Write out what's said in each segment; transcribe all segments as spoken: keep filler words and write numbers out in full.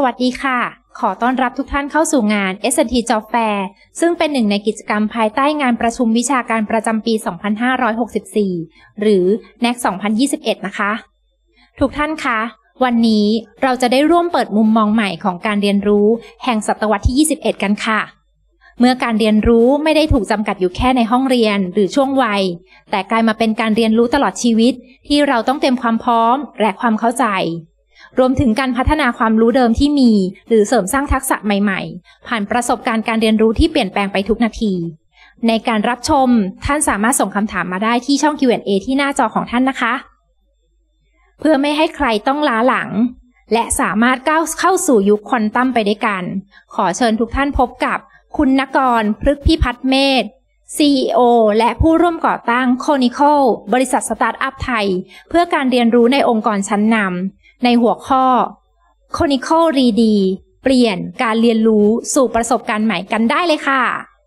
วัสดีค่ะขอต้อนรับทุกท่านเข้าสู่งาน เอส แอนด์ ที Job Fair ซึ่งเป็นหนึ่งในกิจกรรมภายใต้งานประชุมวิชาการประจำปี สองพันห้าร้อยหกสิบสี่ หรือ เน็กซ์ สองพันยี่สิบเอ็ด นะคะ ทุกท่านคะวันนี้เราจะได้ร่วมเปิดมุมมองใหม่ของการเรียนรู้แห่งศตวรรษที่ ยี่สิบเอ็ด กันค่ะเมื่อการเรียนรู้ไม่ได้ถูกจำกัดอยู่แค่ในห้องเรียนหรือช่วงวัยแต่กลายมาเป็นการเรียนรู้ตลอดชีวิตที่เราต้องเตรียมความพร้อมและความเข้าใจรวมถึงการพัฒนาความรู้เดิมที่มีหรือเสริมสร้างทักษะใหม่ๆผ่านประสบการณ์การเรียนรู้ที่เปลี่ยนแปลงไปทุกนาทีในการรับชมท่านสามารถส่งคำถามมาได้ที่ช่อง คิว แอนด์ เอ ที่หน้าจอของท่านนะคะเพื่อไม่ให้ใครต้องล้าหลังและสามารถก้าวเข้าสู่ยุคควอนตัมไปด้วยกันขอเชิญทุกท่านพบกับคุณณกร พฤกษ์พิพัฒน์เมธ ซี อี โอ และผู้ร่วมก่อตั้ง Conical บริษัทสตาร์ทอัพไทยเพื่อการเรียนรู้ในองค์กรชั้นนำในหัวข้อ Conical รี ดี เปลี่ยนการเรียนรู้สู่ประสบการณ์ใหม่กันได้เลยค่ะ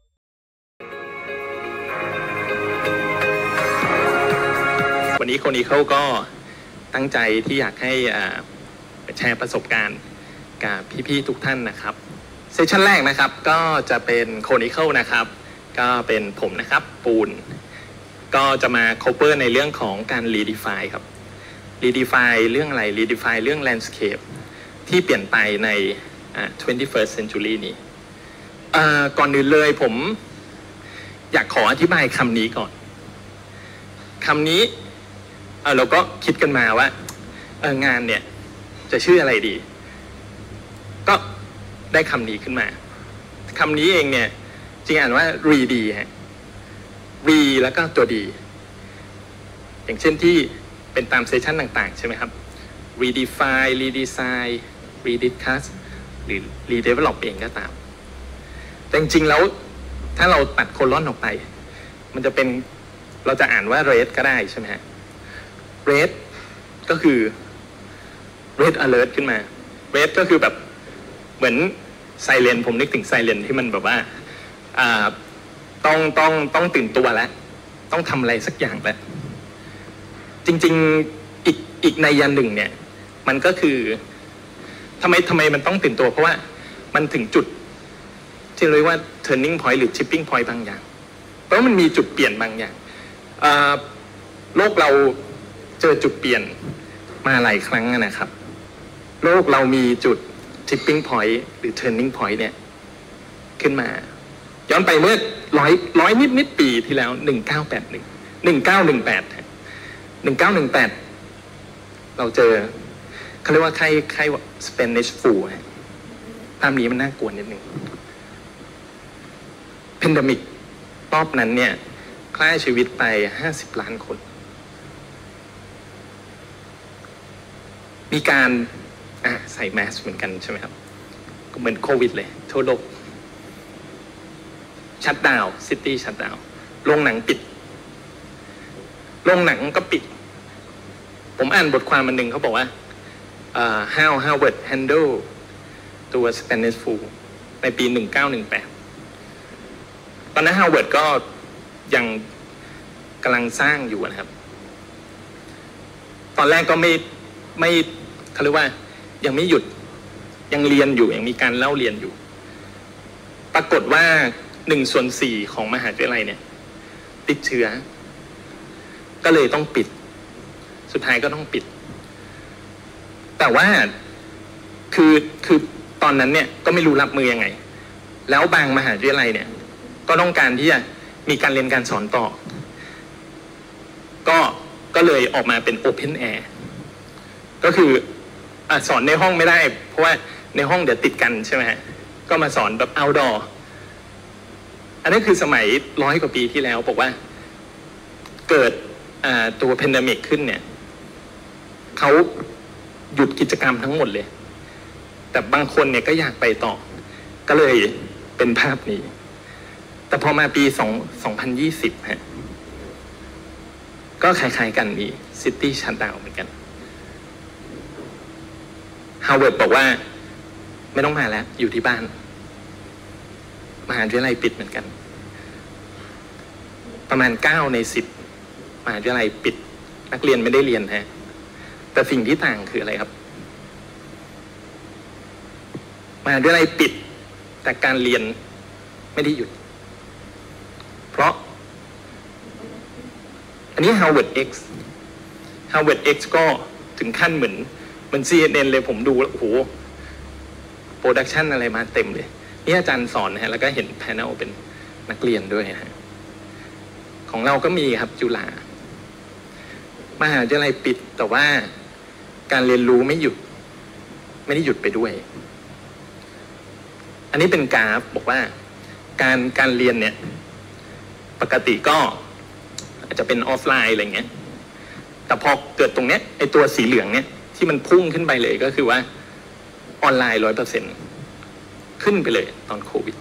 วันนี้ Conical ก็ตั้งใจที่อยากให้แชร์ประสบการณ์กับพี่ๆทุกท่านนะครับเซสชั่นแรกนะครับก็จะเป็น Conical นะครับก็เป็นผมนะครับปูนก็จะมา cover ในเรื่องของการ redefine ครับ redefine เรื่องอะไร redefine เรื่อง landscape ที่เปลี่ยนไปใน twenty-first century นี้ก่อนอื่นเลยผมอยากขออธิบายคำนี้ก่อนคำนี้เราก็คิดกันมาว่างานเนี่ยจะชื่ออะไรดีก็ได้คำนี้ขึ้นมาคำนี้เองเนี่ยจริงอ่านว่า re ฮะ re แล้วก็ตัว d อย่างเช่นที่เป็นตามเซสชั่นต่างๆใช่ไหมครับ redefine redesign rediscuss หรือ redevelop เองก็ตามแต่จริงๆแล้วถ้าเราตัดโคลอนออกไปมันจะเป็นเราจะอ่านว่า red ก็ได้ใช่ไหมฮะ red ก็คือ red alert ขึ้นมา red ก็คือแบบเหมือนไซเรนผมนึกถึงไซเรนที่มันแบบว่าต้องต้องต้องตื่นตัวแล้วต้องทำอะไรสักอย่างแล้วจริงๆอีกอีกในยันหนึ่งเนี่ยมันก็คือทำไมทำไมมันต้องตื่นตัวเพราะว่ามันถึงจุดที่เรียกว่า turning point หรือ tipping point บางอย่างเพราะมันมีจุดเปลี่ยนบางอย่างโลกเราเจอจุดเปลี่ยนมาหลายครั้งนะครับโลกเรามีจุดtipping point หรือ turning point เนี่ยขึ้นมาย้อนไปเมื่อร้อยร้อยนิดนิดปีที่แล้วหนึ่งเก้าแปดหนึ่งหนึ่งเก้าหนึ่งแปดหนึ่งเก้าหนึ่งแปดเราเจอเขาเรียกว่าไข้ไข้ Spanish flu ภาพนี้มันน่ากลัวนิดนึง pandemic รอบนั้นเนี่ยฆ่าชีวิตไปห้าสิบล้านคนมีการใส่แมสเหมือนกันใช่ไหมครับก็เหมือนโควิดเลยทั่วโลกชัตดาวน์ซิตี้ชัตดาวน์โรงหนังปิดโรงหนังก็ปิดผมอ่านบทความอันหนึ่งเขาบอกว่า uh, how Harvard handle ตัว Spanish flu ในปีหนึ่งเก้าหนึ่งแปดตอนนั้น Harvard ก็ยังกำลังสร้างอยู่นะครับตอนแรกก็ไม่ไม่เขาเรียกว่ายังไม่หยุดยังเรียนอยู่ยังมีการเล่าเรียนอยู่ปรากฏว่าหนึ่งส่วนสี่ของมหาวิทยาลัยเนี่ยติดเชื้อก็เลยต้องปิดสุดท้ายก็ต้องปิดแต่ว่าคือคือตอนนั้นเนี่ยก็ไม่รู้รับมือยังไงแล้วบางมหาวิทยาลัยเนี่ยก็ต้องการที่จะมีการเรียนการสอนต่อก็ก็เลยออกมาเป็น Open Air ก็คือสอนในห้องไม่ได้เพราะว่าในห้องเดี๋ยวติดกันใช่ไหมฮะก็มาสอนแบบ outdoor อันนี้คือสมัยร้อยกว่าปีที่แล้วบอกว่าเกิดตัว pandemic ขึ้นเนี่ยเขาหยุดกิจกรรมทั้งหมดเลยแต่บางคนเนี่ยก็อยากไปต่อก็เลยเป็นภาพนี้แต่พอมาปีสองพันยี่สิบฮะก็คล้ายๆกันมี city shutdown เหมือนกันHarvard บอกว่าไม่ต้องมาแล้วอยู่ที่บ้านมหาวิทยาลัยปิดเหมือนกันประมาณเก้าในสิบมหาวิทยาลัยปิดนักเรียนไม่ได้เรียนฮะแต่สิ่งที่ต่างคืออะไรครับมหาวิทยาลัยปิดแต่การเรียนไม่ได้หยุดเพราะอันนี้ Harvard X Harvard X ก็ถึงขั้นเหมือนเหมือน ซี เอ็น เอ็น เลยผมดูแล้วโอ้โหโปรดักชันอะไรมาเต็มเลยนี่อาจารย์สอนนะฮะแล้วก็เห็นแพนเนลเป็นนักเรียนด้วยฮะของเราก็มีครับจุฬามหาวิทยาลัยปิดแต่ว่าการเรียนรู้ไม่หยุดไม่ได้หยุดไปด้วยอันนี้เป็นกราฟบอกว่าการการเรียนเนี่ยปกติก็อาจจะเป็นออฟไลน์อะไรเงี้ยแต่พอเกิดตรงเนี้ยไอตัวสีเหลืองเนี่ยที่มันพุ่งขึ้นไปเลยก็คือว่าออนไลน์ร้อยเปอร์เซ็นต์ขึ้นไปเลยตอนโควิด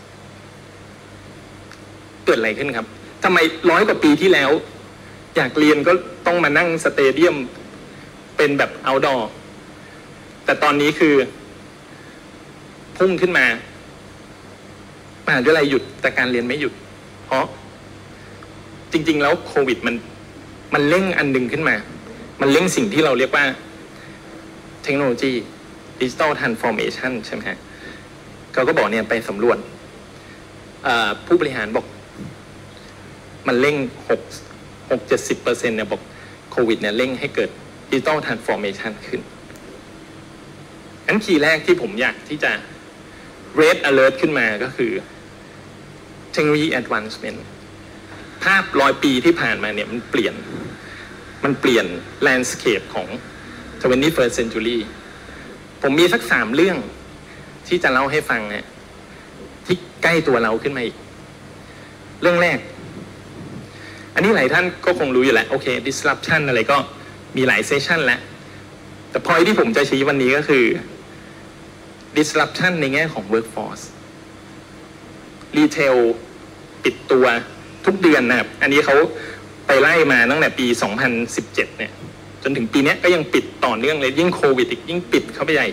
เกิดอะไรขึ้นครับทำไมร้อยกว่าปีที่แล้วอยากเรียนก็ต้องมานั่งสเตเดียมเป็นแบบเอาท์ดอร์แต่ตอนนี้คือพุ่งขึ้นมามหาวิทยาลัยหยุดแต่การเรียนไม่หยุดเพราะจริงๆแล้วโควิดมันมันเร่งอันหนึ่งขึ้นมามันเร่งสิ่งที่เราเรียกว่าเทคโนโลยีดิจิตอลทรานส์ฟอร์เมชันใช่ไหมฮะเขาก็บอกเนี่ยไปสำรวจผู้บริหารบอกมันเร่งหกหกเจ็ดสิบเปอร์เซ็นต์เนี่ยบอกโควิดเนี่ยเร่งให้เกิดดิจิตอลทรานส์ฟอร์เมชันขึ้นงั้นคีย์แรกที่ผมอยากที่จะ red alert ขึ้นมาก็คือ technology advancement ภาพร้อยปีที่ผ่านมาเนี่ยมันเปลี่ยนมันเปลี่ยน landscape ของ ทเวนตี้เฟิร์ส century ผมมีสักสามเรื่องที่จะเล่าให้ฟังนะที่ใกล้ตัวเราขึ้นมาอีกเรื่องแรกอันนี้หลายท่านก็คงรู้อยู่แล้วโอเค disruption อะไรก็มีหลายเซสชันแล้วแต่ point ที่ผมจะชี้วันนี้ก็คือ disruption ในแง่ของ workforce retail ปิดตัวทุกเดือนนะครับอันนี้เขาไปไล่มาตั้งแต่ปีสองพันสิบเจ็ดเนี่ยจนถึงปีนี้ก็ยังปิดต่อเนื่องเลยยิ่งโควิดอีกยิ่งปิดเข้าไปใหญ่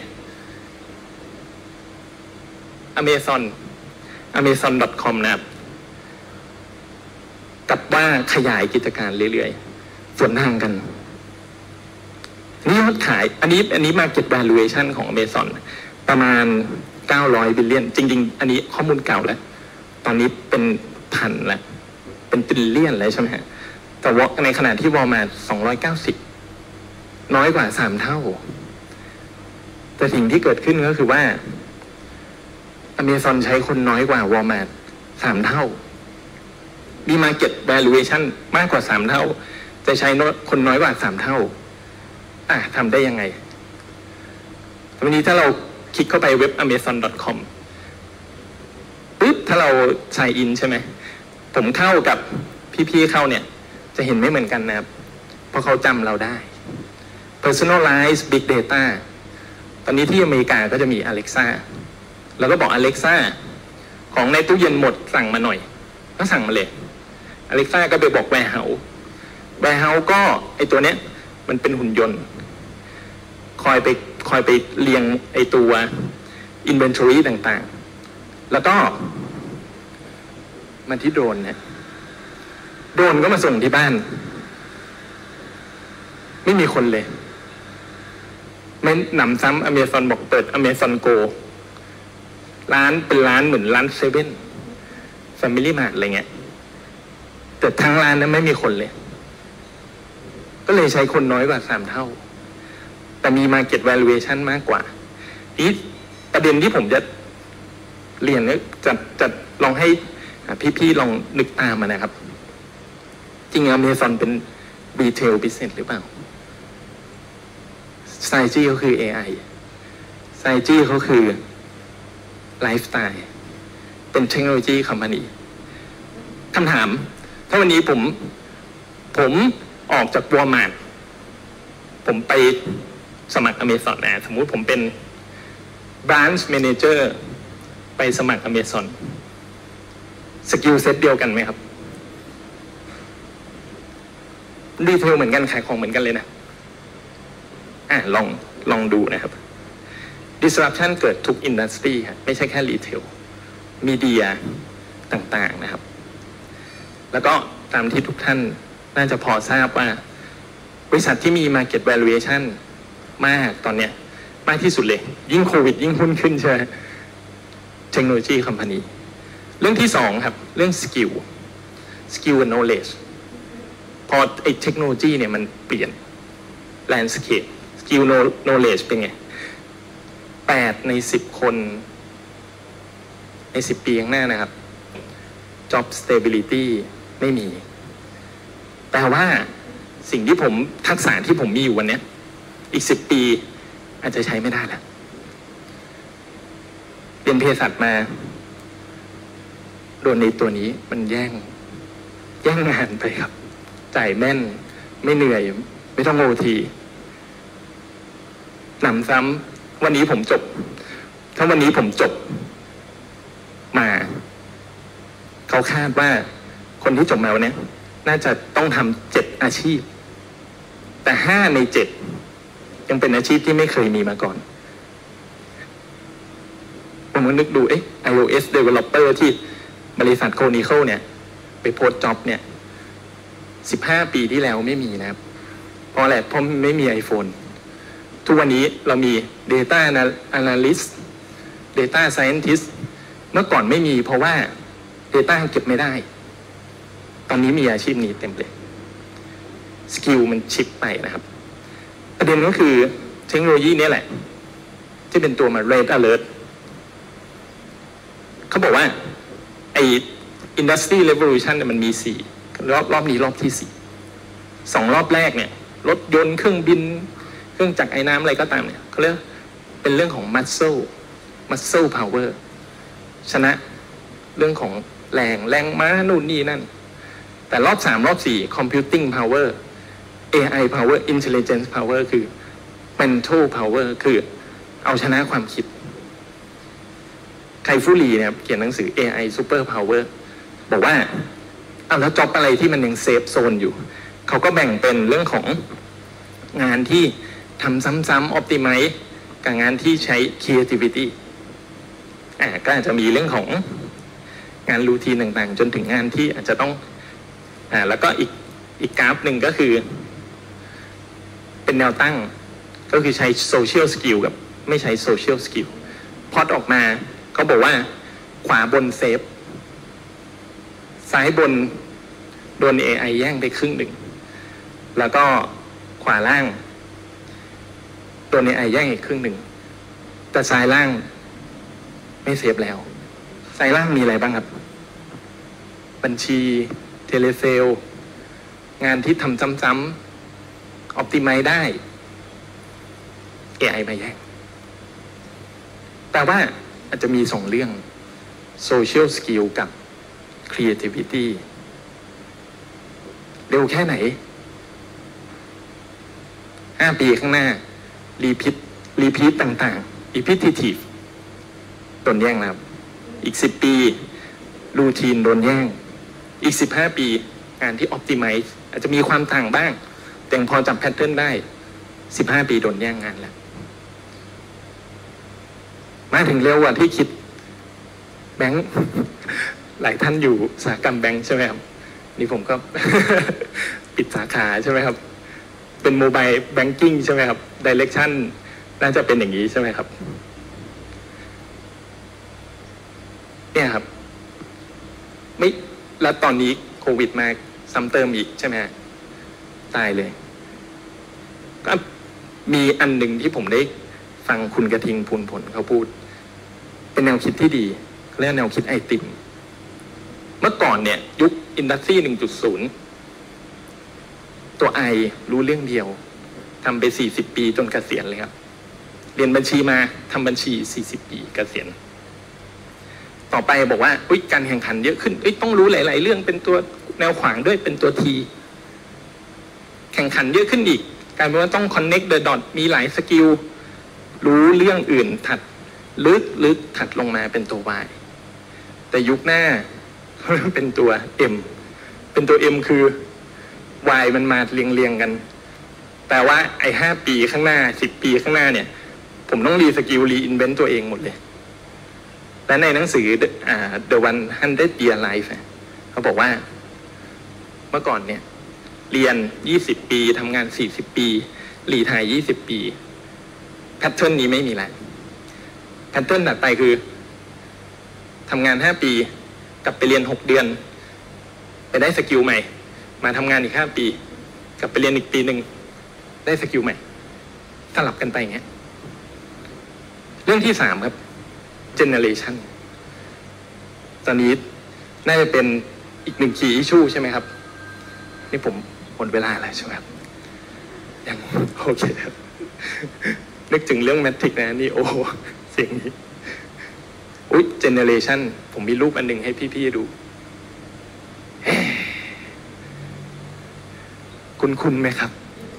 Amazon Amazon ดอท คอม นะครับกับว่าขยายกิจการเรื่อยๆส่วนทางกันนี่ยอดขายอันนี้อันนี้ market valuation ของ Amazon ประมาณเก้าร้อยบิลเลียนจริงๆอันนี้ข้อมูลเก่าแล้วตอนนี้เป็นพันแล้วเป็นตริลเลียนแล้วใช่ไหมฮะแต่ว่าในขณะที่ Walmart สองร้อยเก้าสิบน้อยกว่าสามเท่าแต่สิ่งที่เกิดขึ้นก็คือว่า Amazon ใช้คนน้อยกว่า Walmart สามเท่ามี market valuation มากกว่าสามเท่าแต่ใช้คนน้อยกว่าสามเท่าอ่ะทำได้ยังไงวันนี้ถ้าเราคลิกเข้าไปเว็บ amazon ดอท คอม ปุ๊บถ้าเรา sign in ใช่ไหมผมเข้ากับพี่ๆเข้าเนี่ยจะเห็นไม่เหมือนกันนะครับเพราะเขาจำเราได้ personalize big data ตอนนี้ที่อเมริกาก็จะมี Alexa แล้วก็บอก Alexa ของในตู้เย็นหมดสั่งมาหน่อยก็สั่งมาเลย Alexa ก็ไปบอก warehouse warehouse ก็ไอตัวเนี้ยมันเป็นหุ่นยนต์คอยไปคอยไปเรียงไอตัว inventory ต่างๆแล้วก็มาที่โดรนเนี่ยโดรนก็มาส่งที่บ้านไม่มีคนเลยไม่หนำซ้ำ Amazon บอกเปิด Amazon Go ร้านเป็นร้านเหมือนร้านเซเว่น Family Mart อะไรเงี้ยแต่ทั้งร้านนั้นไม่มีคนเลยก็เลยใช้คนน้อยกว่าสามเท่าแต่มี market valuation มากกว่านี่ประเด็นที่ผมจะเรียนเนี่ยจะจะลองให้พี่ๆลองนึกตามมานะครับจริงๆ Amazon เป็น retail business หรือเปล่า strategy เขาคือ เอ ไอ strategy เขาคือ lifestyle เป็น technology company คำถามถ้าวันนี้ผมผมออกจาก Walmart ผมไปสมัคร Amazon นะสมมุติผมเป็น branch manager ไปสมัคร Amazon สกิลเซ็ตเดียวกันไหมครับรีเทลเหมือนกันขายของเหมือนกันเลยนะอ่ะลองลองดูนะครับ disruption เกิดทุกอินดัสทรีครับไม่ใช่แค่รีเทลมีเดียต่างๆนะครับแล้วก็ตามที่ทุกท่านน่าจะพอทราบว่าบริษัทที่มี market valuation มากตอนเนี้ยมากที่สุดเลยยิ่งโควิดยิ่งหุ้นขึ้นใช่ไหมเทคโนโลยีคอมพานีเรื่องที่สองครับเรื่องสกิลสกิล and knowledge พอไอ้เทคโนโลยีเนี่ยมันเปลี่ยน landscape สกิล knowledge เป็นไงแปดในสิบคนในสิบปีข้างหน้านะครับ job stability ไม่มีแปลว่าสิ่งที่ผมทักษะที่ผมมีอยู่วันนี้อีกสิบปีอาจจะใช้ไม่ได้แล้วเรียนเภสัชมาโดนในตัวนี้มันแย่งแย่งงานไปครับจ่ายแม่นไม่เหนื่อยไม่ต้องโอทีหนำซ้ำวันนี้ผมจบถ้าวันนี้ผมจบมาเขาคาดว่าคนที่จบมาวันนี้น่าจะต้องทำเจ็ดอาชีพแต่ห้าในเจ็ดยังเป็นอาชีพที่ไม่เคยมีมาก่อนผมก็นึกดูเอ๊ะ iOS developer ที่บริษัทโคนิเคิลเนี่ยไปโพสต์จ็อบเนี่ยสิบห้าปีที่แล้วไม่มีนะครับเพราะอะไรเพราะไม่มี iPhone ทุกวันนี้เรามี data analyst data scientist เมื่อก่อนไม่มีเพราะว่า data เก็บไม่ได้ตอนนี้มีอาชีพนี้เต็มเลยสกิลมันชิปไปนะครับประเด็นก็คือเทคโนโลยีนี้แหละที่เป็นตัวมา red alert เขาบอกว่าไอ้ industry revolution เนี่ยมันมีสี่รอบรอบนี้รอบที่สี่สองรอบแรกเนี่ยรถยนต์เครื่องบินเครื่องจักรไอ้น้ำอะไรก็ตามเนี่ยเขาเรียกเป็นเรื่องของ muscle muscle power ชนะเรื่องของแรงแรงม้านู่นนี่นั่นแต่รอบสามรอบสี่ computing power เอ ไอ power intelligence power คือ mental power คือเอาชนะความคิดไคฟูรีเนี่ยเขียนหนังสือ เอ ไอ super power บอกว่าเอาแล้วจ็อบอะไรที่มันยังเซฟโซนอยู่เขาก็แบ่งเป็นเรื่องของงานที่ทำซ้ำๆ optimize กับงานที่ใช้ creativity อ่าก็อาจจะมีเรื่องของงานรูทีนต่างๆจนถึงงานที่อาจจะต้องอ่าแล้วก็อีกอีกกราฟหนึ่งก็คือเป็นแนวตั้งก็คือใช้ social skill กับไม่ใช้ social skill พอดออกมาเขาบอกว่าขวาบนเซฟซ้ายบนโดน เอ ไอ แย่งไปครึ่งหนึ่งแล้วก็ขวาล่างโดน เอ ไอ แย่งอีกครึ่งหนึ่งแต่ซ้ายล่างไม่เซฟแล้วซ้ายล่างมีอะไรบ้างครับบัญชีเทเลเซลงานที่ทำซ้ำๆ optimize ได้ เอ ไอ มาแย่งแต่ว่าอาจจะมีสองเรื่อง social skill กับ creativity เร็วแค่ไหนห้าปีข้างหน้า repeat repeat ต่างๆ repetitive โดนแย่งแล้วอีกสิบปี routine โดนแย่งอีกสิบห้าปีงานที่ optimize อาจจะมีความต่างบ้างแต่พอจับ pattern ได้สิบห้าปีโดนแย่งงานแล้วมาถึงเร็วกว่าที่คิดแบงค์หลายท่านอยู่อุตสาหกรรมแบงค์ใช่ไหมครับนี่ผมก็ ปิดสาขาใช่ไหมครับเป็นโมบายแบงกิ้งใช่ไหมครับดิเรกชันน่าจะเป็นอย่างนี้ใช่ไหมครับเนี่ยครับไม่แล้วตอนนี้โควิดมาซ้ำเติมอีกใช่ไหมตายเลยก็มีอันหนึ่งที่ผมได้ฟังคุณกระทิงพูนผลเขาพูดเป็นแนวคิดที่ดีเรียกแนวคิดไอติมเมื่อก่อนเนี่ยยุคอินดัสทรี หนึ่งจุดศูนย์ ตัวไอรู้เรื่องเดียวทำไปสี่สิบปีจนเกษียณเลยครับเรียนบัญชีมาทำบัญชีสี่สิบปีเกษียณต่อไปบอกว่าอุ๊ยการแข่งขันเยอะขึ้นอุ๊ยต้องรู้หลายๆเรื่องเป็นตัวแนวขวางด้วยเป็นตัวทีแข่งขันเยอะขึ้นอีกกลายเป็นว่าต้อง connect the dot มีหลายสกิลรู้เรื่องอื่นถัดลึกลึกถัดลงมาเป็นตัว Y แต่ยุคหน้าเป็นตัว M เป็นตัว M คือ Y มันมาเรียงๆกันแต่ว่าไอ้ห้าปีข้างหน้าสิบปีข้างหน้าเนี่ยผมต้องรีสกิลรีอินเวนต์ตัวเองหมดเลยและในหนังสือ The หนึ่งร้อย Year Life เขาบอกว่าเมื่อก่อนเนี่ยเรียนยี่สิบปีทำงานสี่สิบปีรีไทร์ยี่สิบปีแพทเทิร์นนี้ไม่มีแล้วแพทเทิร์นถัดไปคือทำงานห้าปีกลับไปเรียนหกเดือนไปได้สกิลใหม่มาทำงานอีกห้าปีกลับไปเรียนอีกปีหนึ่งได้สกิลใหม่สลับกันไปอย่างเงี้ยเรื่องที่สามครับ generation ตอนนี้น่าจะเป็นอีกหนึ่ง key issue ใช่ไหมครับนี่ผมหมดเวลาแล้วใช่ไหมครับยังโอเคครับนึกถึงเรื่องแมทริกนะนี่โอ้เสียงนี้อุ๊ย generation ผมมีรูปอันหนึ่งให้พี่ๆดูคุณคุณไหมครับ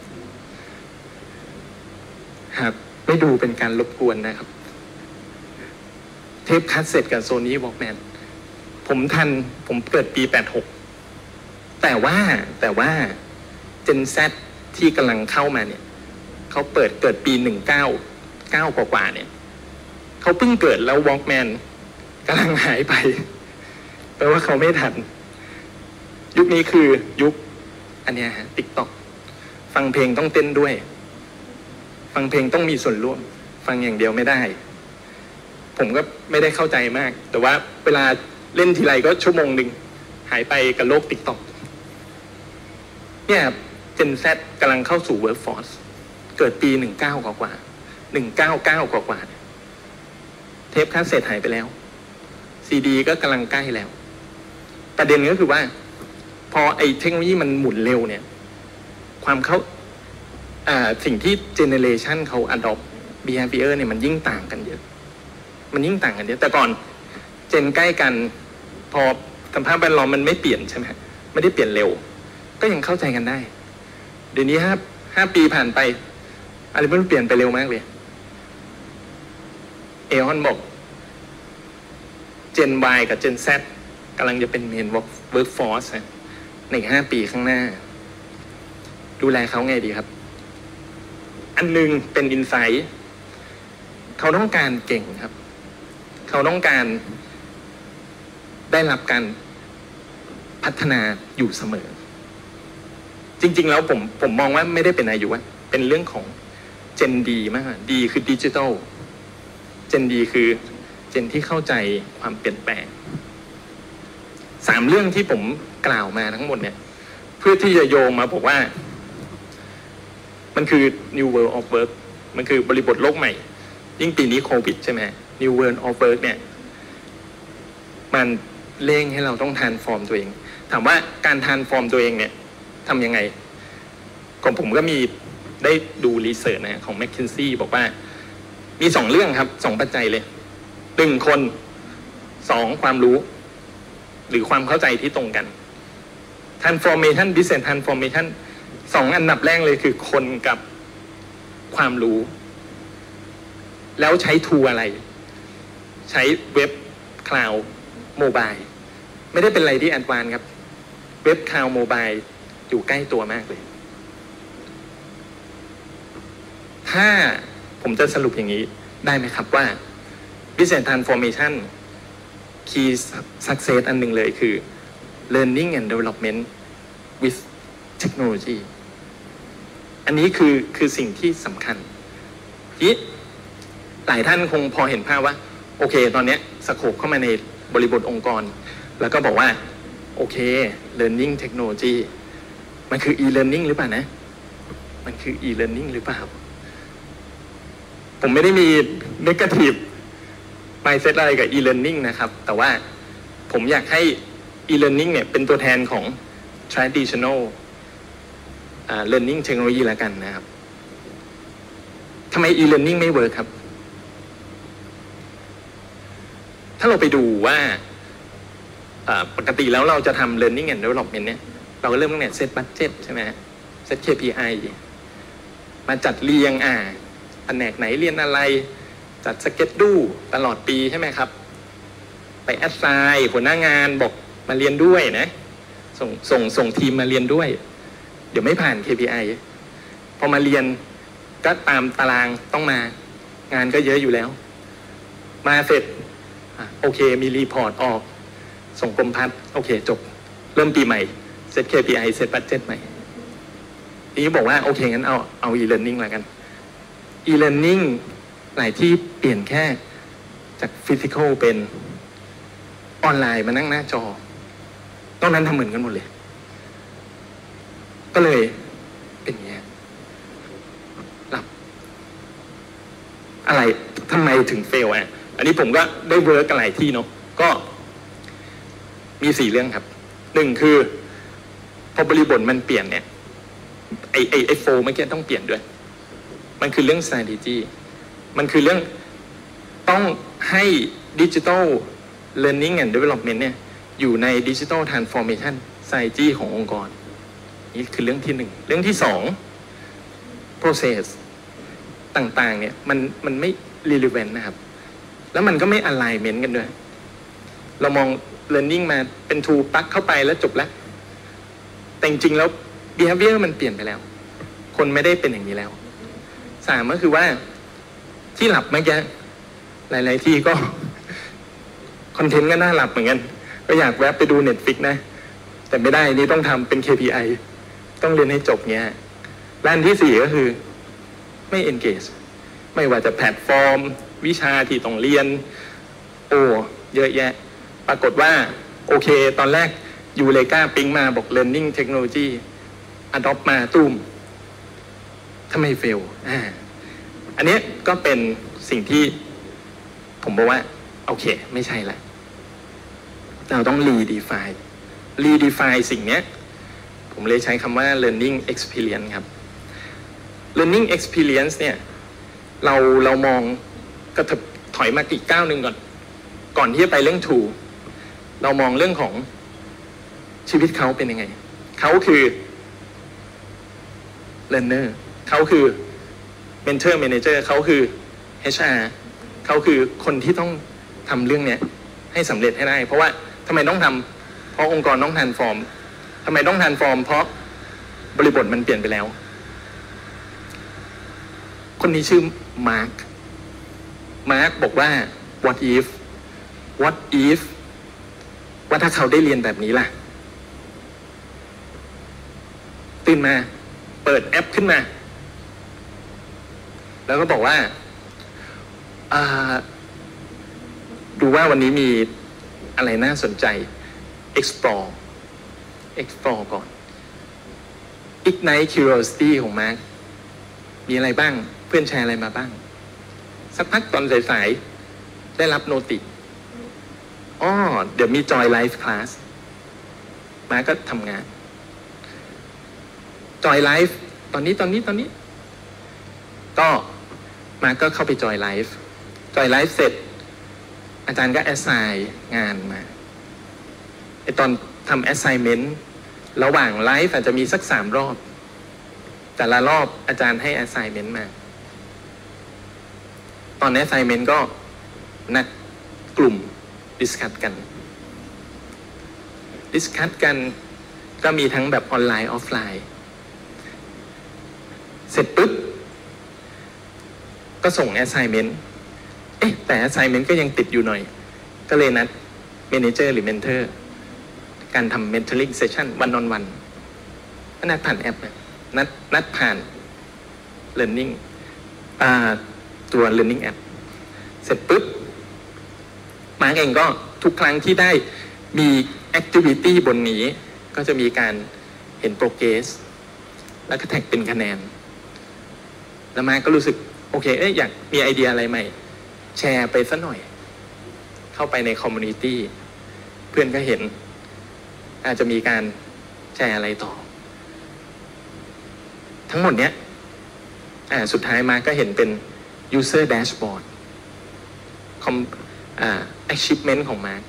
หากไม่ดูเป็นการรบกวนนะครับเทปคัสเซ็ตกับโซนี่วอล์กแมนผมทันผมเกิดปีแปดหกแต่ว่าแต่ว่า Gen Z ที่กำลังเข้ามาเนี่ยเขาเปิดเกิดปีหนึ่งเก้าเก้ากว่าๆเนี่ยเขาเพิ่งเกิดแล้ววอล์กแมนกำลังหายไปแปลว่าเขาไม่ทันยุคนี้คือยุคอันเนี้ยฮะ TikTok ฟังเพลงต้องเต้นด้วยฟังเพลงต้องมีส่วนร่วมฟังอย่างเดียวไม่ได้ผมก็ไม่ได้เข้าใจมากแต่ว่าเวลาเล่นทีไรก็ชั่วโมงหนึ่งหายไปกับโลก TikTok เนี่ย Gen Z กำลังเข้าสู่ Workforce เกิดปีหนึ่งเก้ากว่าๆหนึ่งเก้าเก้ากว่าๆเทปคาสเซ็ตหายไปแล้วซีดีก็กำลังใกล้แล้วประเด็นก็คือว่าพอไอ้เทคโนโลยีมันหมุนเร็วเนี่ยความเข้าสิ่งที่เจเนเรชันเขา adopt behavior เนี่ยมันยิ่งต่างกันเยอะมันยิ่งต่างกันเยอะแต่ก่อนเจนใกล้กันพอสภาพแวดล้อมมันไม่เปลี่ยนใช่ไหมไม่ได้เปลี่ยนเร็วก็ยังเข้าใจกันได้เดี๋ยวนี้ห้าห้าปีผ่านไปอะไรมันเปลี่ยนไปเร็วมากเลยเอฮอนบอกเจน Y กับเจน Z กำลังจะเป็นเมน workforce ในห้าปีข้างหน้าดูแลเขาไงดีครับอันนึงเป็นอินไซต์เขาต้องการเก่งครับเขาต้องการได้รับการพัฒนาอยู่เสมอจริงๆแล้วผมผมมองว่าไม่ได้เป็นอายุว่าเป็นเรื่องของเจนดีมากดีคือดิจิทัลเจนดีคือเจนที่เข้าใจความเปลี่ยนแปลงสามเรื่องที่ผมกล่าวมาทั้งหมดเนี่ยเพื่อที่จะโยงมาบอกว่ามันคือ New World of Work มันคือบริบทโลกใหม่ยิ่งปีนี้โควิดใช่ไหม New World of Work เนี่ยมันเร่งให้เราต้องทรานส์ฟอร์มตัวเองถามว่าการทรานส์ฟอร์มตัวเองเนี่ยทำยังไงก่อนผมก็มีได้ดูรีเสิร์ชนะของ McKinsey บอกว่ามีสองเรื่องครับสองปัจจัยเลยหนึ่งคนสองความรู้หรือความเข้าใจที่ตรงกัน Transformation Business Transformation สองอันดับแรกเลยคือคนกับความรู้แล้วใช้ทูอะไรใช้เว็บคลาวด์โมบายไม่ได้เป็นอะไรที่แอดวานซ์ครับเว็บคลาวด์โมบายอยู่ใกล้ตัวมากเลยถ้าผมจะสรุปอย่างนี้ได้ไหมครับว่า Business Transformation Key Success อันหนึ่งเลยคือ Learning and Development with Technology อันนี้คือคือสิ่งที่สำคัญที่หลายท่านคงพอเห็นภาพว่าโอเคตอนนี้สโคปเข้ามาในบริบทองค์กรแล้วก็บอกว่าโอเค Learning Technology มันคือ e-learning หรือเปล่านะมันคือ e-learning หรือเปล่าผมไม่ได้มี negative mindset อะไรกับ e-learning นะครับแต่ว่าผมอยากให้ e-learning เนี่ยเป็นตัวแทนของ traditional uh, learning technology แล้วกันนะครับทำไม e-learning ไม่เวิร์คครับถ้าเราไปดูว่าปกติแล้วเราจะทำ learning and development เนี่ยเราก็เริ่มตั้งแต่ set budget ใช่ไหม set เค พี ไอ มาจัดเรียงอ่าแผนกไหนเรียนอะไรจัดสเก็ตดูตลอดปีใช่ไหมครับไปแอดไซน์หัวหน้างานบอกมาเรียนด้วยนะส่งส่งส่งทีมมาเรียนด้วยเดี๋ยวไม่ผ่าน เค พี ไอ พอมาเรียนก็ตามตารางต้องมางานก็เยอะอยู่แล้วมาเสร็จโอเคมีรีพอร์ตออกส่งกรมพัฒน์โอเคจบเริ่มปีใหม่เซต เค พี ไอ เซตบัดเจ็ตใหม่ทีนี้บอกว่าโอเคงั้นเอาเอา e-learning ละกัน e-learning หลายที่เปลี่ยนแค่จากฟิสิกอลเป็นออนไลน์มานั่งหน้าจอนอกนั้นทำเหมือนกันหมดเลยก็เลยเป็นอย่างนี้หลับอะไรทำไมถึงเฟลอ่ะอันนี้ผมก็ได้เวิร์กกันหลายที่เนาะก็มีสี่เรื่องครับหนึ่งคือพอบริบทมันเปลี่ยนเนี่ยไอไอไอโฟเมื่อกี้ต้องเปลี่ยนด้วยมันคือเรื่อง strategy มันคือเรื่องต้องให้ digital learning and development เนี่ยอยู่ใน digital transformation strategy ขององค์กรนี่คือเรื่องที่หนึ่งเรื่องที่สอง process ต่างๆเนี่ยมันมันไม่ relevant นะครับแล้วมันก็ไม่ alignment กันด้วยเรามอง learning มาเป็น tool ปักเข้าไปแล้วจบแล้วแต่จริงๆแล้ว behavior มันเปลี่ยนไปแล้วคนไม่ได้เป็นอย่างนี้แล้วสามก็คือว่าที่หลับเมื่อกี้หลายๆที่ก็คอนเทนต์ก็น่าหลับเหมือนกันก็อยากแวะไปดู Netflix นะแต่ไม่ได้นี่ต้องทำเป็น เค พี ไอ ต้องเรียนให้จบเงี้ยและอันที่สี่ก็คือไม่ engage ไม่ว่าจะแพลตฟอร์มวิชาที่ต้องเรียนโอ้เยอะแยะปรากฏว่าโอเคตอนแรกยูเลกาปิ๊งมาบอก learning technology adopt มาตุ้มทำไมเฟลอ่าอันนี้ก็เป็นสิ่งที่ผมบอกว่าโอเคไม่ใช่ละเราต้อง redefine redefine สิ่งนี้ผมเลยใช้คำว่า learning experience ครับ learning experience เนี่ยเราเรามองก็ถอยมาอีกก้าวหนึ่งก่อนก่อนที่จะไปเรื่อง tool เรามองเรื่องของชีวิตเขาเป็นยังไงเขาคือ learner เขาคือ mentor manager เขาคือ เอช อาร์ เขาคือคนที่ต้องทำเรื่องเนี้ยให้สำเร็จให้ได้เพราะว่าทำไมต้องทำเพราะองค์กรต้องทรานส์ฟอร์มทำไมต้องทรานส์ฟอร์มเพราะบริบทมันเปลี่ยนไปแล้วคนนี้ชื่อมาร์คมาร์คบอกว่า what if what if ว่าถ้าเขาได้เรียนแบบนี้ล่ะตื่นมาเปิดแอปขึ้นมาแล้วก็บอกว่าดูว่าวันนี้มีอะไรน่าสนใจ explore explore ก่อน ignite curiosity ของมาร์คมีอะไรบ้างเพื่อนแชร์อะไรมาบ้างสักพักตอนสายๆได้รับโนติอ๋อเดี๋ยวมี joy life class มาร์คก็ทำงาน joy life ตอนนี้ตอนนี้ตอนนี้ก็มาร์คก็เข้าไป joy life joy life เสร็จอาจารย์ก็ assign งานมาไอตอนทำ assignment ระหว่างไลฟ์อาจจะมีสักสามรอบแต่ละรอบอาจารย์ให้ assignment มาตอน assignment ก็นัดกลุ่ม discuss กัน discuss กันก็มีทั้งแบบออนไลน์ออฟไลน์เสร็จปุ๊บก็ส่ง assignment เอ๊ะแต่ assignment ก็ยังติดอยู่หน่อยก็เลยนัด manager หรือ mentor การทำ mentoring session one on one ก็นัดผ่านแอปนะนัดนัดผ่าน learning อ่าตัว learning app เสร็จปุ๊บมาร์กเองก็ทุกครั้งที่ได้มี activity บนนี้ก็จะมีการเห็น progress แล้วก็แท็กเป็นคะแนนแล้วมาร์กก็รู้สึกโอเคเอ๊ะอยากมีไอเดียอะไรใหม่แชร์ไปสักหน่อยเข้าไปในคอมมูนิตี้เพื่อนก็เห็นอาจจะมีการแชร์อะไรต่อทั้งหมดเนี้ยอ่าสุดท้ายมาก็เห็นเป็น user dashboard คอมอ่า achievement ของมาร์ค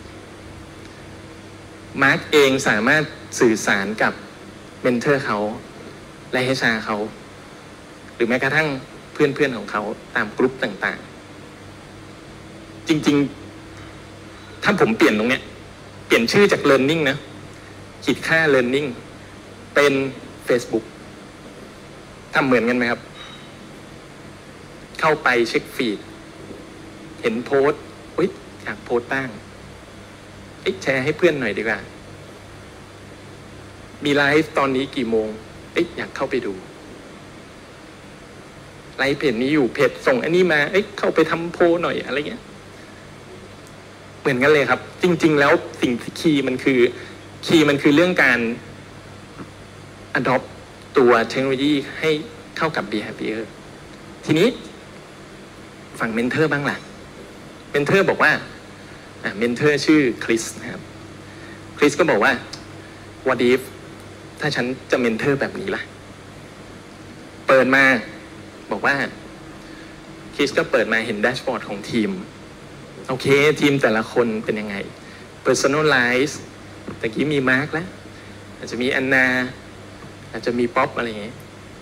มาร์คเองสามารถสื่อสารกับเมนเทอร์เขาและ เอช อาร์ เขาหรือแม้กระทั่งเพื่อนๆของเขาตามกลุ่มต่างๆจริงๆถ้าผมเปลี่ยนตรงเนี้ยเปลี่ยนชื่อจาก learning นะขีดค่า learning เป็น Facebook ทำเหมือนกันไหมครับเข้าไปเช็คฟีดเห็นโพสต์อุ๊ยอยากโพสต์บ้างแชร์ให้เพื่อนหน่อยดีกว่ามีไลฟ์ตอนนี้กี่โมงอยากเข้าไปดูไลค์เพจนี้อยู่เพจส่งอันนี้มาเอ้ยเข้าไปทำโพลหน่อยอะไรเงี้ยเหมือนกันเลยครับจริงๆแล้วสิ่งที่คีย์มันคือคีย์มันคือเรื่องการ adopt ตัวเทคโนโลยีให้เข้ากับ behavior ทีนี้ฝั่งเมนเทอร์บ้างล่ะเมนเทอร์บอกว่าอ่ะเมนเทอร์ชื่อคริสนะครับคริสก็บอกว่า what if ถ้าฉันจะเมนเทอร์แบบนี้ล่ะเปิดมาบอกว่าคริสก็เปิดมาเห็นแดชบอร์ดของทีมโอเคทีมแต่ละคนเป็นยังไง personalize ตะกี้มีมาร์คแล้วอาจจะมีแอนนาอาจจะมีป๊อปอะไรอย่างเงี้ย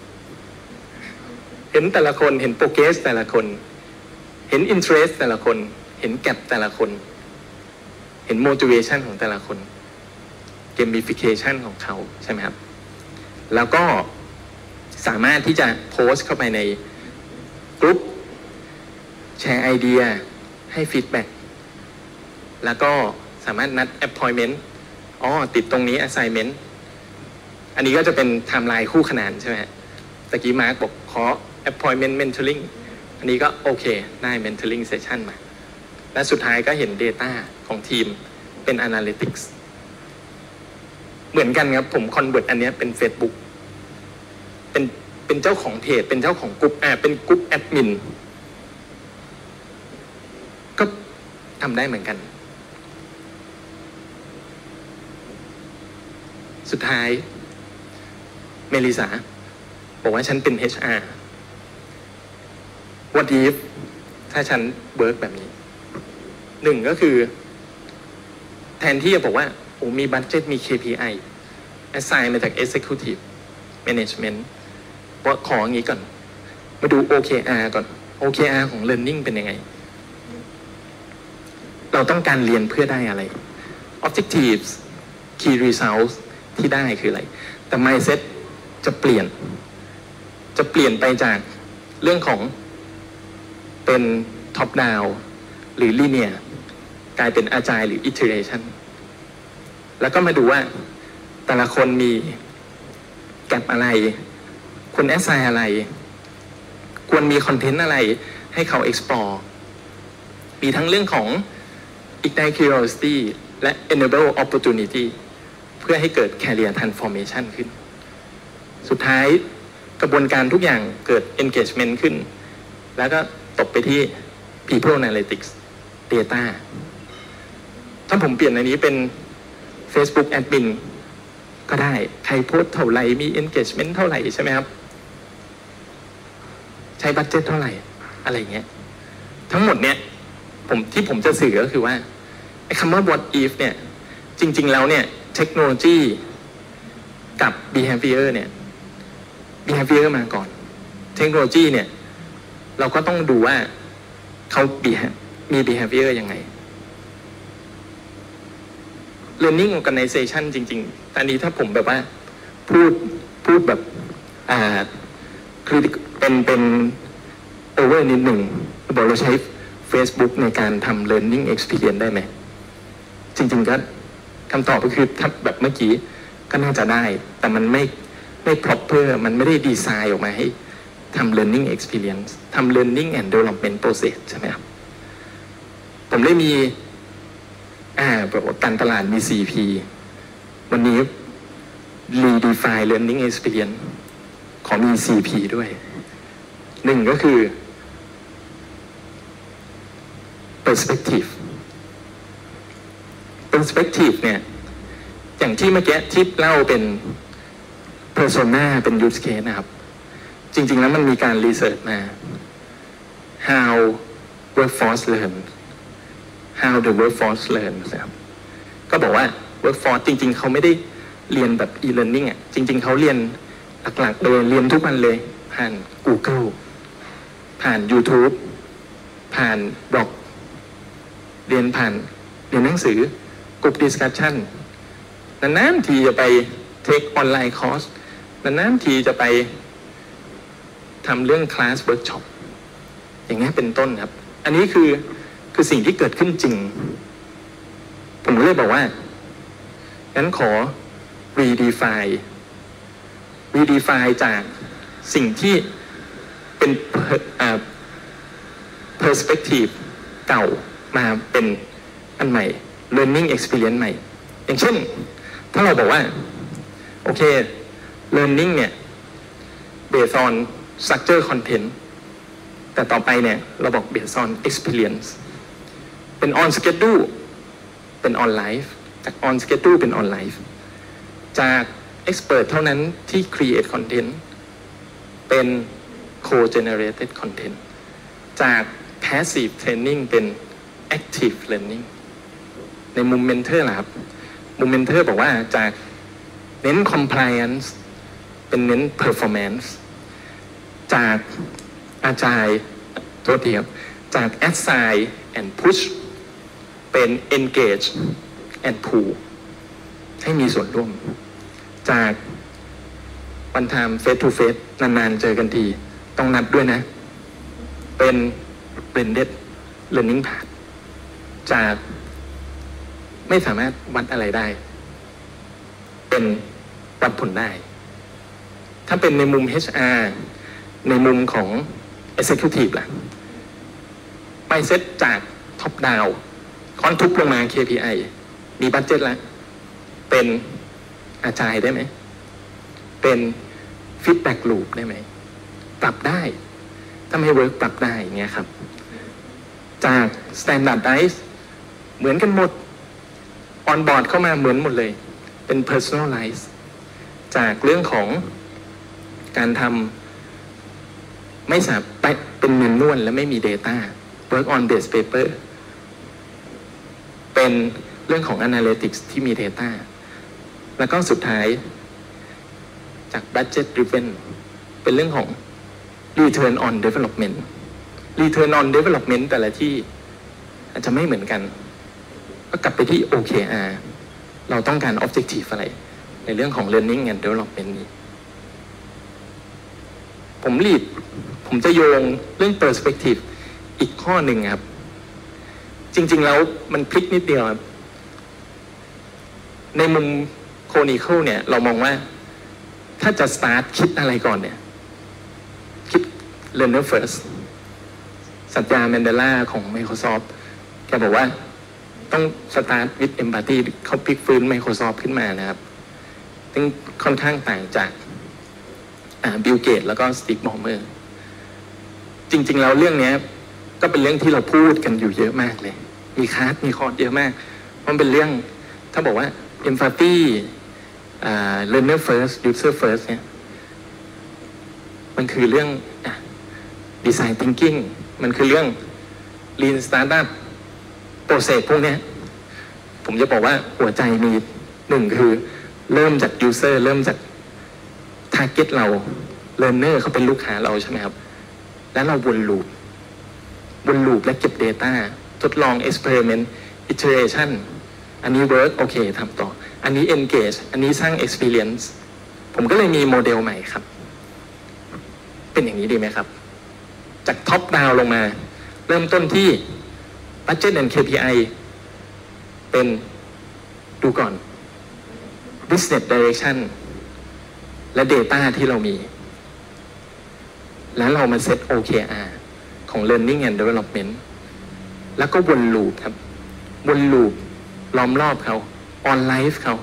เห็นแต่ละคนเห็นโปรเกรสแต่ละคนเห็น interest แต่ละคนเห็นแกปแต่ละคนเห็น motivation ของแต่ละคน gamification ของเขาใช่ไหมครับแล้วก็สามารถที่จะโพสต์เข้าไปในกลุ่มแชร์ไอเดียให้ฟีดแบ็กแล้วก็สามารถนัด appointment อ๋อติดตรงนี้ assignment อันนี้ก็จะเป็นไทม์ไลน์คู่ขนานใช่ไหมตะกี้มาร์คบอกขอ appointment mentoring อันนี้ก็โอเคได้ mentoring session มาและสุดท้ายก็เห็น data ของทีมเป็น analytics เหมือนกันครับผม convert อันนี้เป็น Facebook เป็นเป็นเจ้าของเพจเป็นเจ้าของกลุ่มอ่าเป็นกลุ่มแอดมินก็ทำได้เหมือนกันสุดท้ายเมลิสาบอกว่าฉันเป็น เอช อาร์ what if ถ้าฉันเวิร์กแบบนี้หนึ่งก็คือแทนที่จะบอกว่าโอ้มีบัดเจ็ตมี เค พี ไอ assign มาจาก executive management ว่าขออย่างนี้ก่อนมาดู โอ เค อาร์ ก่อน โอ เค อาร์ ของ learning เป็นยังไงเราต้องการเรียนเพื่อได้อะไร objectives key results ที่ได้คืออะไรแต่ mindset จะเปลี่ยนจะเปลี่ยนไปจากเรื่องของเป็น top down หรือ linear กลายเป็น agile หรือ iteration แล้วก็มาดูว่าแต่ละคนมีแกปอะไรควร assign อะไรควรมีคอนเทนต์อะไรให้เขา explore มีทั้งเรื่องของ ignite curiosity และ enable opportunity เพื่อให้เกิด career transformation ขึ้นสุดท้ายกระบวนการทุกอย่างเกิด engagement ขึ้นแล้วก็ตกไปที่ people analytics data ถ้าผมเปลี่ยนอันนี้เป็น Facebook admin ก็ได้ใครโพสเท่าไหร่มี engagement เท่าไหร่ใช่ไหมครับใช้บัดเจ็ตเท่าไหร่อะไรเงี้ยทั้งหมดเนี้ยผมที่ผมจะสื่อก็คือว่าไอ้คำว่า what if เนี่ยจริงๆแล้วเนี่ยเทคโนโลยีกับ behavior เนี่ย behavior มาก่อนเทคโนโลยีเนี่ยเราก็ต้องดูว่าเขามี behavior ยังไง learning organization จริงๆตอนนี้ถ้าผมแบบว่าพูดพูดแบบอ่าคือเป็นเป็น over นิดหนึ่งบอกเราใช้ Facebook ในการทำ learning experience ได้ไหมจริงๆก็คำตอบก็คือถ้าแบบเมื่อกี้ก็น่าจะได้แต่มันไม่ไม่ proper มันไม่ได้ดีไซน์ออกมาให้ทำ learning experience ทำ learning and development process ใช่ไหมครับผมได้มีอ่าแบบว่าการตลาดมี ซี พี วันนี้ redefine learning experience ขอมี ซี พี ด้วยหนึ่งก็คือ perspective perspective เนี่ยอย่างที่เมื่อกี้ที่เล่าเป็น persona เป็น use case นะครับจริงๆแล้วมันมีการรีเสิร์ชมา how workforce learn how the workforce learn นะครับก็บอกว่า workforce จริงๆเขาไม่ได้เรียนแบบ e-learning อ่ะจริงๆเขาเรียนหลักๆโดยเรียนทุกวันเลยผ่าน Google ผ่าน YouTube ผ่านบล็อกเรียนผ่านเรียนหนังสือกลุ่ม discussion นานๆทีจะไป take online course นานๆทีจะไปทำเรื่อง class workshop อย่างนี้เป็นต้นครับอันนี้คือคือสิ่งที่เกิดขึ้นจริงผมเลยบอกว่างั้นขอ redefine redefine จากสิ่งที่เป็น perspective เก่ามาเป็นอันใหม่ learning experience ใหม่อย่างเช่นถ้าเราบอกว่าโอเค learning เนี่ย based on structure content แต่ต่อไปเนี่ยเราบอก based on experience เป็น on schedule เป็น on life จาก on schedule เป็น on life จาก expert เท่านั้นที่ create content เป็น co-generated content จาก passive training เป็น active learning ในมุม mentor ล่ะครับมุม mentor บอกว่าจากเน้น compliance เป็นเน้น performance จาก agile ตัวเดียวจาก assign and push เป็น engage and pull ให้มีส่วนร่วมจากวันไทม์ face to face นานๆเจอกันทีต้องนัดด้วยนะเป็น blended learning path จากไม่สามารถวัดอะไรได้เป็นวัดผลได้ถ้าเป็นในมุม เอช อาร์ ในมุมของ executive ล่ะไปเซตจาก top down ค้อนทุบลงมา เค พี ไอ มีบัดเจ็ตแล้วเป็นอาจายได้ไหมเป็น feedback loop ได้ไหมปรับได้ถ้าไม่เวิร์กปรับได้อย่างเงี้ยครับจาก standardize เหมือนกันหมด on board เข้ามาเหมือนหมดเลยเป็น personalize จากเรื่องของการทำไม่สามารถเป็นเมนนวลและไม่มี data work on base paper เป็นเรื่องของ analytics ที่มี data แล้วก็สุดท้ายจาก budget driven เป็นเรื่องของ return on development return on development แต่ละที่อาจจะไม่เหมือนกันก็กลับไปที่ โอ เค อาร์ เราต้องการ objective อะไรในเรื่องของ learning and development นี้ผมรีดผมจะโยงเรื่อง perspective อีกข้อหนึ่งครับจริงๆแล้วมันพลิกนิดเดียวครับในมุม Chronicle เนี่ยเรามองว่าถ้าจะ start คิดอะไรก่อนเนี่ยคิด learner first สัญญาแมนเดลาของ Microsoft แกบอกว่าต้อง start with empathy เขาพลิกฟื้น Microsoft ขึ้นมานะครับซึ่งค่อนข้างต่างจากบิล เกตส์แล้วก็สตีฟ บอลเมอร์จริงๆแล้วเรื่องนี้ก็เป็นเรื่องที่เราพูดกันอยู่เยอะมากเลยมีคลาสมีคอร์สเยอะมากมันเป็นเรื่องถ้าบอกว่า empathy learner first user first เนี่ยมันคือเรื่อง design thinking มันคือเรื่อง lean startup process พวกนี้ผมจะบอกว่าหัวใจมีหนึ่งคือเริ่มจาก user เริ่มจาก target เรา learner เขาเป็นลูกค้าเราใช่ไหมครับแล้วเราวนลูปวนลูปและเก็บ data ทดลอง experiment iteration อันนี้ work โอเคทำต่ออันนี้ engage อันนี้สร้าง experience ผมก็เลยมีโมเดลใหม่ครับเป็นอย่างนี้ดีไหมครับจาก top down ลงมาเริ่มต้นที่ budget and เค พี ไอ เป็นดูก่อน business direction และ data ที่เรามีแล้วเรามาเซต โอ เค อาร์ ของ learning and development แล้วก็วนลูปครับวนลูปล้อมรอบเขา on life เขา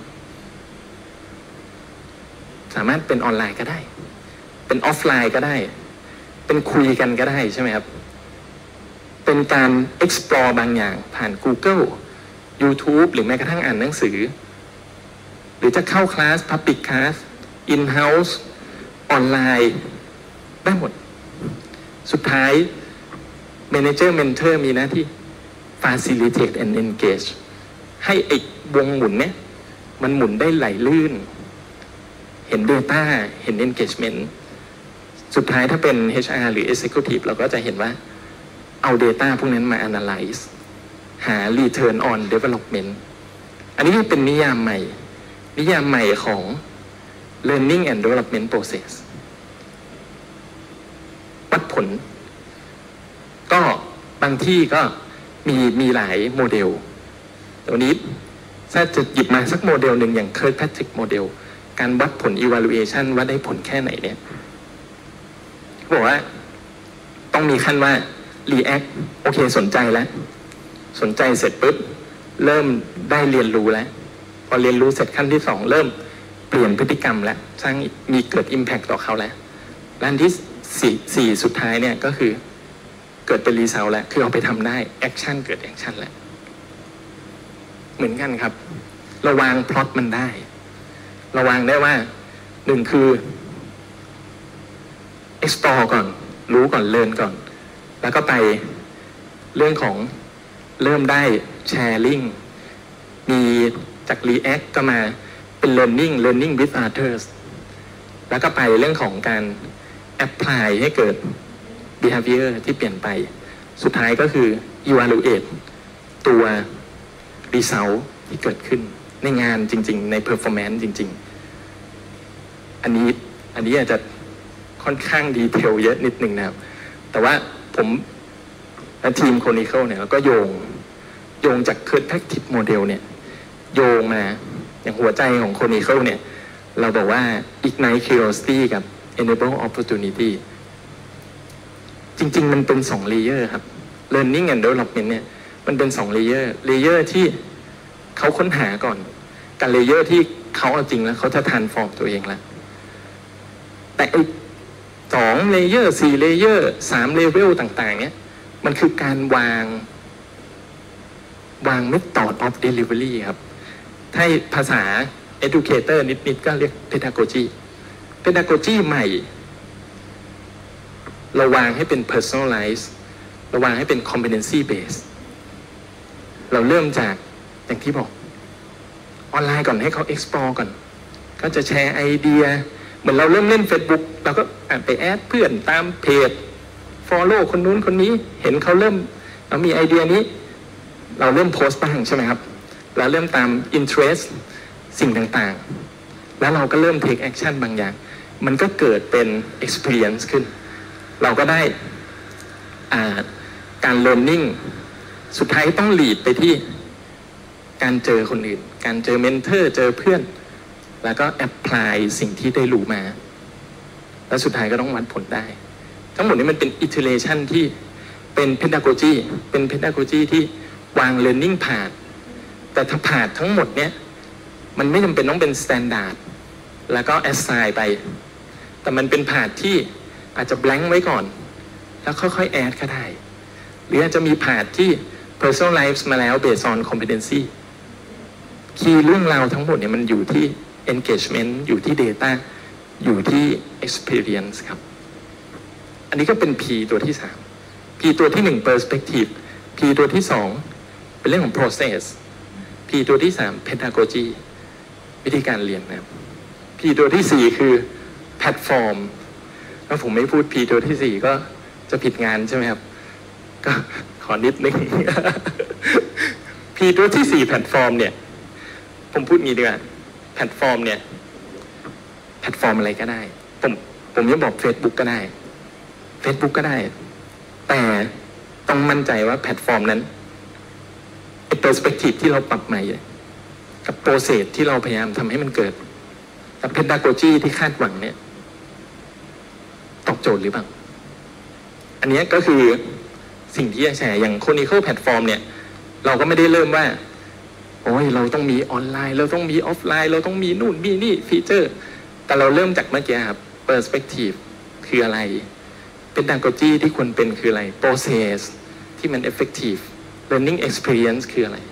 สามารถเป็นออนไลน์ก็ได้เป็นออฟไลน์ก็ได้เป็นคุยกันก็ได้ใช่ไหมครับเป็นการ explore บางอย่างผ่าน Google YouTube หรือแม้กระทั่งอ่านหนังสือหรือจะเข้าคลาส Public Class In-house ออนไลน์ได้หมดสุดท้าย Manager Mentor มีหน้าที่ Facilitate and Engage ให้ไอ้วงหมุนเนี่ยมันหมุนได้ไหลลื่นเห็น Data เห็น Engagement สุดท้ายถ้าเป็น เอช อาร์ หรือ Executive เราก็จะเห็นว่าเอา Data พวกนั้นมา Analyze หา Return on Development อันนี้เป็นนิยามใหม่นิยามใหม่ของ Learning and Development Process วัดผลก็บางที่ก็มีมีหลายโมเดลแต่วันนี้ถ้าจะหยิบมาสักโมเดลหนึ่งอย่าง Kirkpatrick โมเดลการวัดผล evaluation ว่าได้ผลแค่ไหนเนี่ยเขาบอกว่าต้องมีขั้นว่า react โอเคสนใจแล้วสนใจเสร็จปุ๊บเริ่มได้เรียนรู้แล้วพอเรียนรู้เสร็จขั้นที่สองเริ่มเปลี่ยนพฤติกรรมแล้วสร้างมีเกิด impact ต่อเขาแล้วและอันที่สี่สี่สุดท้ายเนี่ยก็คือเกิดเป็นรีเซลแล้วคือเอาไปทำได้แอคชั่นเกิดแอคชั่นแล้วเหมือนกันครับเราวางพล็อตมันได้เราวางได้ว่าหนึ่งคือ explore ก่อนรู้ก่อนเรียนก่อนแล้วก็ไปเรื่องของเริ่มได้ sharing มีจาก react ก็มาเป็น learning learning with others แล้วก็ไปเรื่องของการ apply ให้เกิด behavior ที่เปลี่ยนไปสุดท้ายก็คือ evaluate ตัว result ที่เกิดขึ้นในงานจริงๆใน performance จริงๆอันนี้อันนี้อาจจะค่อนข้างดีเทลเยอะนิดนึงนะครับแต่ว่าผมและทีม Chronicle เนี่ยเราก็โยงโยงจาก Perspective Model เนี่ยโยงมาอย่างหัวใจของ Chronicle เนี่ยเราบอกว่า Ignite Curiosity กับ Enable Opportunity จริงๆมันเป็นสองเลเยอร์ครับ Learning and Development เนี่ยมันเป็นสองเลเยอร์เลเยอร์ที่เขาค้นหาก่อนกับเลเยอร์ที่เขาเอาจริงแล้วเขาจะ transform ตัวเองแล้วแต่ไอ้สองเลเยอร์สี่เลเยอร์สามเลเวลต่างๆเนี่ยมันคือการวางวาง method of delivery ครับถ้าภาษา educator นิดๆก็เรียก pedagogy pedagogy ใหม่เราวางให้เป็น personalize เราวางให้เป็น competency base เราเริ่มจากอย่างที่บอกออนไลน์ก่อนให้เขา explore ก่อนก็จะแชร์ไอเดียเหมือนเราเริ่มเล่น Facebook เราก็ไปแอดเพื่อนตามเพจ follow คนนู้นคนนี้เห็นเขาเริ่มเรามีไอเดียนี้เราเริ่มโพสต์บ้างใช่ไหมครับเราเริ่มตาม interest สิ่งต่างๆแล้วเราก็เริ่ม take action บางอย่างมันก็เกิดเป็น experience ขึ้นเราก็ได้การ learning สุดท้ายต้อง lead ไปที่การเจอคนอื่นการเจอเมนเทอร์เจอเพื่อนแล้วก็ apply สิ่งที่ได้รู้มาแล้วสุดท้ายก็ต้องวัดผลได้ทั้งหมดนี้มันเป็น iteration ที่เป็น pedagogy เป็น pedagogy ที่วาง learning path แต่ถ้า path ทั้งหมดเนี้ยมันไม่จำเป็นต้องเป็น standard แล้วก็ assign ไปแต่มันเป็น path ที่อาจจะ blank ไว้ก่อนแล้วค่อยๆ add ก็ได้หรืออาจจะมี path ที่ personalize มาแล้ว based on competency คีย์เรื่องราวทั้งหมดเนี่ยมันอยู่ที่ engagement อยู่ที่ data อยู่ที่ experience ครับอันนี้ก็เป็น P ตัวที่สาม P ตัวที่หนึ่ง perspective P ตัวที่สองเป็นเรื่องของ process P ตัวที่สาม pedagogy วิธีการเรียนนะครับ P ตัวที่สี่คือ platform ถ้าผมไม่พูด P ตัวที่สี่ก็จะผิดงานใช่ไหมครับก็ขอนิดนึง P ตัวที่สี่ platform เนี่ยผมพูดงี้ดีกว่าแพลตฟอร์มเนี่ยแพลตฟอร์มอะไรก็ได้ผมผมจะบอก Facebook ก็ได้ Facebook ก็ได้แต่ต้องมั่นใจว่าแพลตฟอร์มนั้นไอ้ perspective ที่เราปรับใหม่กับ process ที่เราพยายามทำให้มันเกิดกับ pedagogy ที่คาดหวังเนี่ยตอบโจทย์หรือเปล่าอันนี้ก็คือสิ่งที่จะแชร์อย่าง Chronicle Platform เนี่ยเราก็ไม่ได้เริ่มว่าโอ้ยเราต้องมีออนไลน์เราต้องมีออฟไลน์เราต้องมีนู่นมีนี่ฟีเจอร์แต่เราเริ่มจากเมื่อกี้ครับ perspective คืออะไร pedagogy ที่ควรเป็นคืออะไร process ที่มัน effective learning experience คืออะไร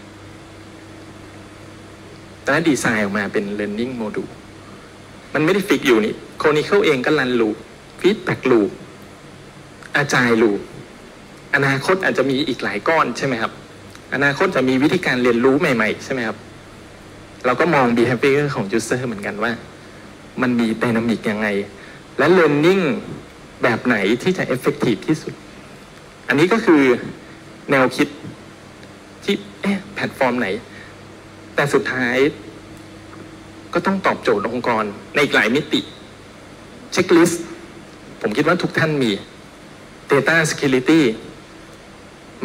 แล้วดีไซน์ออกมาเป็น learning module มันไม่ได้ฟิกอยู่นี่ Chronicle เองก็รัน loop feedback loop agile loop อนาคตอาจจะมีอีกหลายก้อนใช่ไหมครับอนาคตจะมีวิธีการเรียนรู้ใหม่ๆใช่ไหมครับเราก็มอง behavior ของ user เหมือนกันว่ามันมี dynamic ยังไงและ learning แบบไหนที่จะ effective ที่สุดอันนี้ก็คือแนวคิดที่เอ๊ะแพลตฟอร์มไหนแต่สุดท้ายก็ต้องตอบโจทย์องค์กรในอีกหลายมิติเช็คลิสต์ผมคิดว่าทุกท่านมี data security ไหม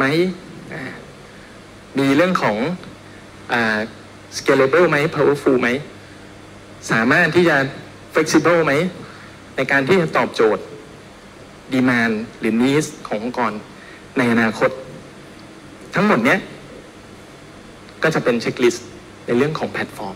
มีเรื่องของอ่า scalable ไหม powerful ไหมสามารถที่จะ flexible ไหมในการที่จะตอบโจทย์ demand หรือ needs ขององค์กรในอนาคตทั้งหมดเนี้ยก็จะเป็นเช็คลิสต์ในเรื่องของแพลตฟอร์ม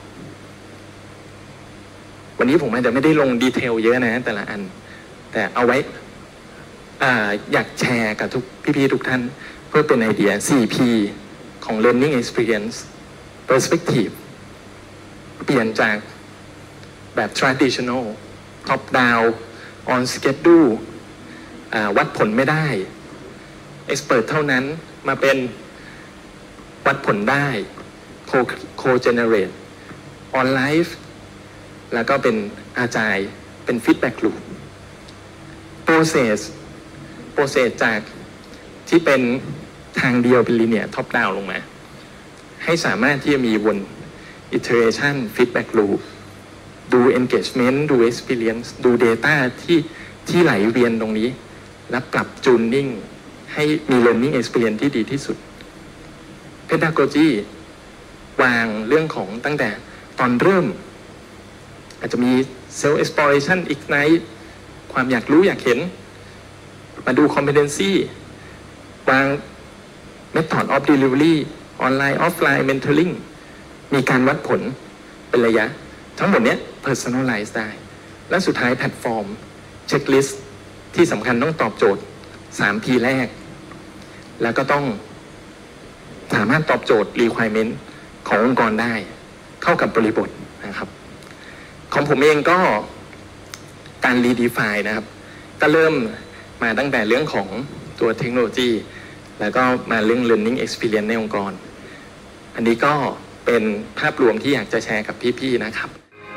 วันนี้ผมอาจจะไม่ได้ลงดีเทลเยอะนะแต่ละอันแต่เอาไว้ออยากแชร์กับทุกพี่ๆทุกท่านเพื่อเป็นไอเดีย โฟร์ พี ของ Learning Experience Perspective เปลี่ยนจากแบบ traditional top down on schedule วัดผลไม่ได้ expert เท่านั้นมาเป็นวัดผลได้ co-generate on life แล้วก็เป็นอาจายเป็น feedback loop process process จากที่เป็นทางเดียวเป็น linear top down ลงมาให้สามารถที่จะมีวน iteration feedback loop ดู engagement ดู experience ดู data ที่ที่ไหลเวียนตรงนี้และปรับ tuning ให้มี learning experience ที่ดีที่สุด pedagogy วางเรื่องของตั้งแต่ตอนเริ่มอาจจะมี self exploration ignite ความอยากรู้อยากเห็นมาดู competency วาง method of delivery online offline mentoring มีการวัดผลเป็นระยะทั้งหมดเนี้ย personalize ได้และสุดท้ายแพลตฟอร์ม checklist ที่สำคัญต้องตอบโจทย์ สาม พี แรกแล้วก็ต้องสามารถตอบโจทย์ requirement ขององค์กรได้เข้ากับบริบทนะครับของผมเองก็การ redefine นะครับก็เริ่มมาตั้งแต่เรื่องของตัวเทคโนโลยีแล้วก็มาเรื่อง learning experience ในองค์กรอันนี้ก็เป็นภาพรวมที่อยากจะแชร์กับพี่ๆนะครับ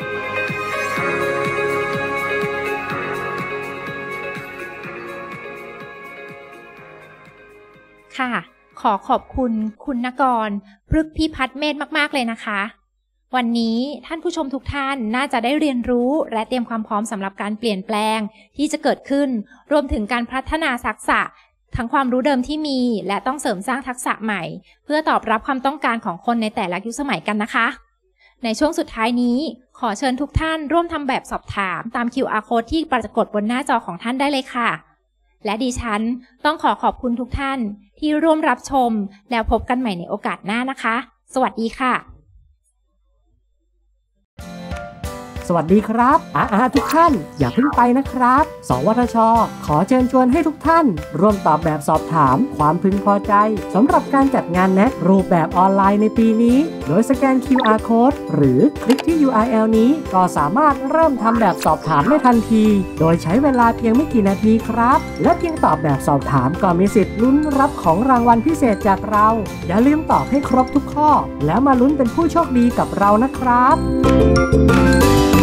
ค่ะขอขอบคุณคุณนกรพฤกษ์พิพัฒน์เมธมากๆเลยนะคะวันนี้ท่านผู้ชมทุกท่านน่าจะได้เรียนรู้และเตรียมความพร้อมสำหรับการเปลี่ยนแปลงที่จะเกิดขึ้นรวมถึงการพัฒนาทักษะทั้งความรู้เดิมที่มีและต้องเสริมสร้างทักษะใหม่เพื่อตอบรับความต้องการของคนในแต่ละยุคสมัยกันนะคะในช่วงสุดท้ายนี้ขอเชิญทุกท่านร่วมทำแบบสอบถามตาม คิว อาร์ Code ที่ปรากฏบนหน้าจอของท่านได้เลยค่ะและดิฉันต้องขอขอบคุณทุกท่านที่ร่วมรับชมแล้วพบกันใหม่ในโอกาสหน้านะคะสวัสดีค่ะสวัสดีครับอาอาทุกท่านอย่าเพิ่งไปนะครับสวทช.ขอเชิญชวนให้ทุกท่านร่วมตอบแบบสอบถามความพึงพอใจสำหรับการจัดงานแนะรูปแบบออนไลน์ในปีนี้โดยสแกน คิว อาร์ Code หรือคลิกที่ ยู อาร์ แอล นี้ก็สามารถเริ่มทำแบบสอบถามได้ทันทีโดยใช้เวลาเพียงไม่กี่นาทีครับและเพียงตอบแบบสอบถามก็มีสิทธิ์ลุ้นรับของรางวัลพิเศษจากเราอย่าลืมตอบให้ครบทุกข้อแล้วมาลุ้นเป็นผู้โชคดีกับเรานะครับ